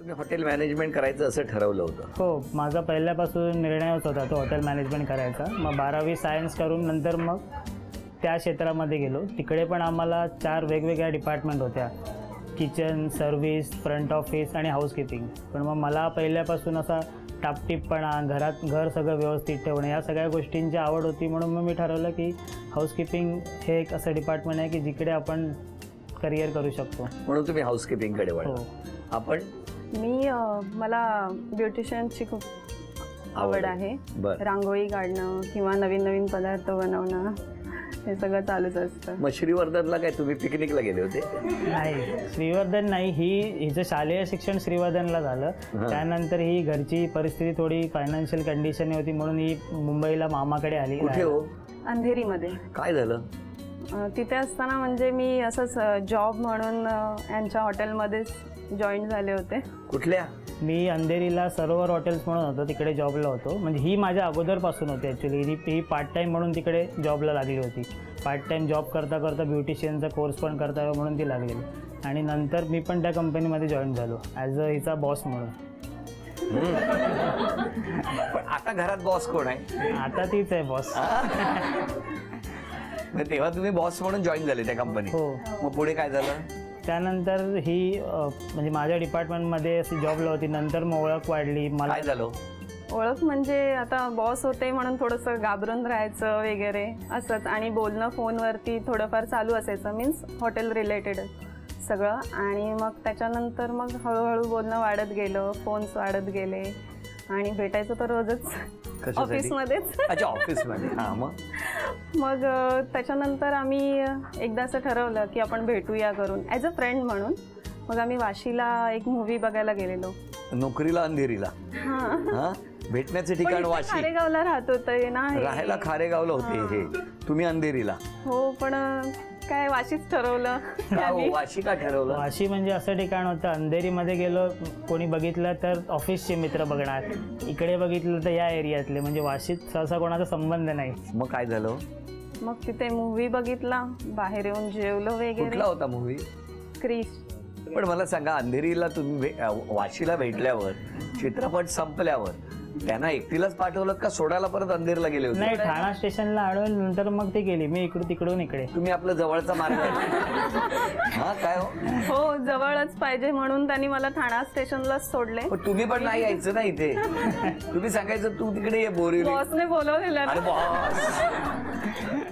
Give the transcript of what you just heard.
तुम्ही hotel management करायचं असं ठरवलं होतं? हो, माझा पहिल्यापासून निर्णयच होता तो हॉटेल मॅनेजमेंट करायचा. मग 12वी सायन्स करून नंतर मग त्या क्षेत्रामध्ये गेलो. तिकडे पण आम्हाला 4 वेगवेगळ्या डिपार्टमेंट होत्या, किचन, सर्व्हिस, फ्रंट ऑफिस आणि हाऊसकीपिंग. पण मग मला पहिल्यापासून असा टापटीपपणा, घर सगळं व्यवस्थित ठेवणं, या सगळ्या गोष्टींची आवड होती. म्हणून मग मी ठरवलं की हाऊसकीपिंग हे एक असं डिपार्टमेंट आहे की जिकडे आपण करिअर करू शकतो. म्हणून तुम्ही हाऊसकीपिंगकडे वळला. आपण मला ब्युटिशियनची खूप आवड आहे. रांगोळी काढणं किंवा नवीन नवीन पदार्थ बनवणं हे सगळं चालूच असतं. मग श्रीवर्धनला काय तुम्ही पिकनिकला गेले होते? नाही, श्रीवर्धन नाही. हिचं शालेय शिक्षण श्रीवर्धनला झालं. त्यानंतर ही घरची परिस्थिती थोडी फायनान्शियल कंडिशन होती म्हणून ही मुंबईला मामाकडे आली. कुठे हो? अंधेरीमध्ये. काय झालं तिथे असताना? म्हणजे मी असंच जॉब म्हणून यांच्या हॉटेलमध्येच जॉईन झाले होते. कुठल्या? मी अंधेरीला सरोवर हॉटेल्स म्हणून होतो, तिकडे जॉबला होतो. म्हणजे ही माझ्या अगोदरपासून होती ॲक्च्युली. ही पार्ट टाईम म्हणून तिकडे जॉबला लागली होती. पार्ट टाईम जॉब करता करता ब्युटिशियनचा कोर्स पण करता यावा म्हणून ती लागलेली. आणि नंतर मी पण त्या कंपनीमध्ये जॉईन झालो ॲज अ हिचा बॉस म्हणून. पण आता घरात बॉस कोण आहे? आता तीच आहे बॉस. तेव्हा तुम्ही बॉस म्हणून जॉईन झाले त्या कंपनीत? हो. मग पुढे काय झालं? त्यानंतर ही म्हणजे माझ्या डिपार्टमेंटमध्ये अशी जॉबला होती. नंतर मग ओळख वाढली. मला काय झालं? ओळख म्हणजे आता बॉस होते म्हणून थोडंसं घाबरून राहायचं वगैरे असंच. आणि बोलणं फोनवरती थोडंफार चालू असायचं, मीन्स हॉटेल रिलेटेड सगळं. आणि मग त्याच्यानंतर मग हळूहळू बोलणं वाढत गेलं, फोन्स वाढत गेले. आणि भेटायचं तर रोजच ऑफिसमध्येच. अच्छा, ऑफिसमध्ये. हां. मग त्याच्यानंतर आम्ही एकदा असं ठरवलं की आपण भेटूया करून ॲज अ फ्रेंड म्हणून. मग आम्ही वाशीला एक मूवी बघायला गेलेलो. नोकरीला अंधेरीला? हां. भेटण्याचे ठिकाण वाशी. खारेगावला राहत होते ना. राहायला खारेगावला होते हे, तुम्ही अंधेरीला? हो, पण काय वाशीच ठरवलं. वाशी का ठरवलं? वाशी म्हणजे असं ठिकाण होतं, अंधेरीमध्ये गेलो कोणी बघितलं तर ऑफिसचे मित्र बघणार, इकडे बघितलं तर या एरियातले, म्हणजे वाशीत सहसा कोणाचा संबंध नाही. मग काय झालं? मग तिथे मूवी बघितला, बाहेर येऊन जेवलो वगैरे. कुठला होता मूवी? क्रिश. पण मला सांगा, अंधेरीला तुम्ही वाशीला भेटल्यावर, चित्रपट संपल्यावर त्यांना एकटीलाच पाठवलं का सोडायला परत अंधेरीला गेले होते? नाही, ठाणा स्टेशनला अडवून नंतर मग ती गेली. मी तिकडून इकडे. तुम्ही आपलं जवळचा मार्ग. हा, काय हो, जवळच पाहिजे म्हणून त्यांनी मला ठाणा स्टेशनलाच सोडले. तुम्ही पण नाही यायचं ना इथे? तुम्ही सांगायचं तू तिकडे ये बोरिवली. बॉसने बोलवलेलं. अरे बॉस.